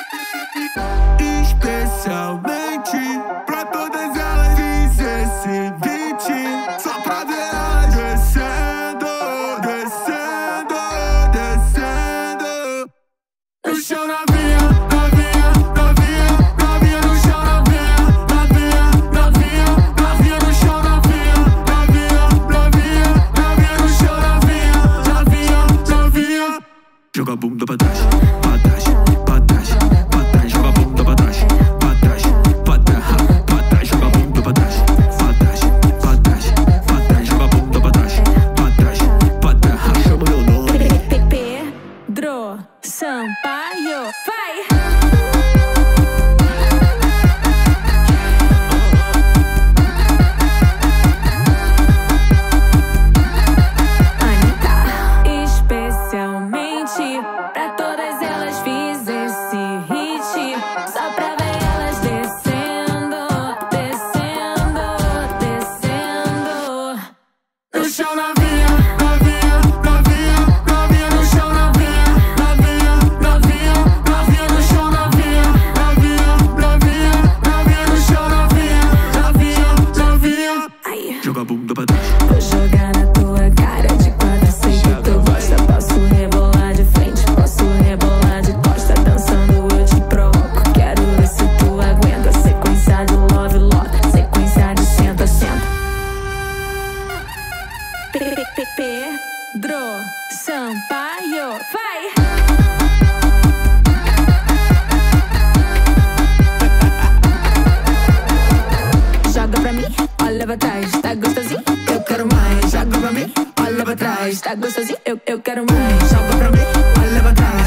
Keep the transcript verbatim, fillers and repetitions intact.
Especialmente pra todas elas fiz esse beat só pra ver elas descendo, descendo, descendo no chão. Novinha, novinha, novinha, novinha no chão. Novinha, novinha, novinha, novinha no chão. Novinha, novinha, novinha, novinha no chão. Novinha, novinha, novinha. Joga a bunda pra trás, pra trás, pra trás, pra trás. Joga a bunda pra trás, pra trás, pra trás, pra trás. Joga a bunda pra trás, pra trás, pra trás, pra trás. Joga a bunda pra trás, pra trás, pra trás. Chama meu nome. Pedro Sampaio, vai! Anitta, especialmente pra todas elas fiz esse hit só pra ver elas descendo, descendo, descendo no chão. Novinha, novinha, novinha, novinha no chão. Novinha, novinha, novinha, novinha no chão. Novinha, novinha, novinha, novinha no chão. Novinha, novinha, novinha. Aí. Joga a bunda pra trás. Vou jogar na tua cara de quatro, sei que tu gosta. Posso rebolar de frente, posso rebolar de costa. Dançando eu te provoco, quero ver se tu aguenta. Sequência de love, love, sequência de senta, senta. Pedro Sampaio, vai! Joga pra mim, olha pra trás, tá gostosinho, eu quero mais. Joga pra mim, olha pra trás, tá gostosinho, eu, eu quero mais. Joga pra mim, olha pra trás.